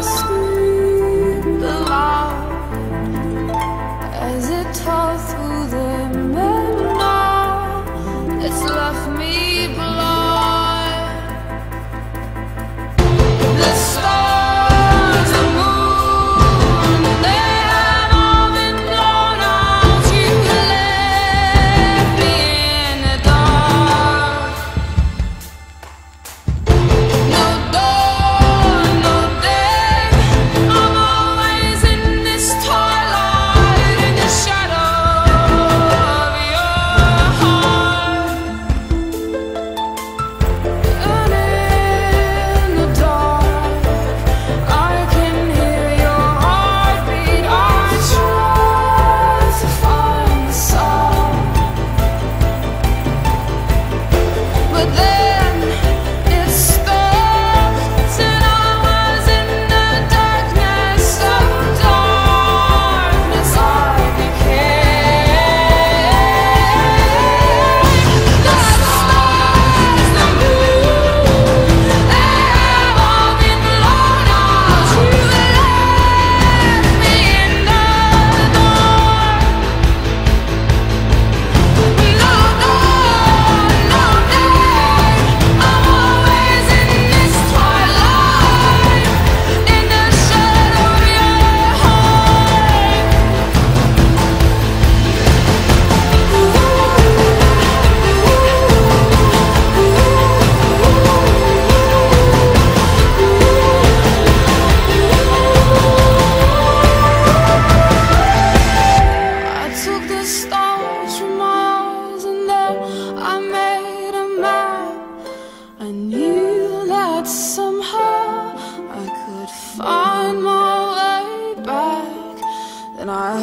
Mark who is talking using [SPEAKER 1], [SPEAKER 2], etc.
[SPEAKER 1] screamed aloud as it tore through the midnight. It's left me blind. The stars, the moon, they have all been blown out. You left me in the dark. No dawn, no day, I'm always in this twilight, in the shadow of your heart. And in the dark, I can hear your heartbeat. I try to find the sound, but then it stopped, and I was in the darkness. So darkness I became. The stars, the moon, they have all been blown out. You left me in the dark. No dawn, no day, I'm always in this twilight, in the shadow of your heart. I took the stars from my eyes, and then I made a map. I knew that somehow I could find my way back. Then I